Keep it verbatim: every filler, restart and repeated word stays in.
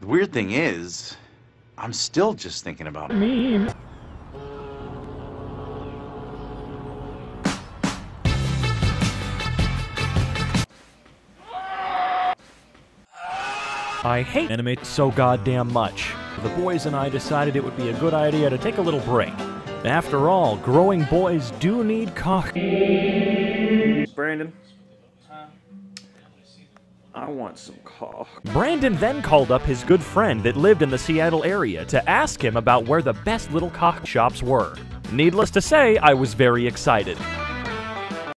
The weird thing is, I'm still just thinking about Meme. I hate anime so goddamn much. The boys and I decided it would be a good idea to take a little break. After all, growing boys do need cock. Brandon. I want some cock. Brandon then called up his good friend that lived in the Seattle area to ask him about where the best little cock shops were. Needless to say, I was very excited.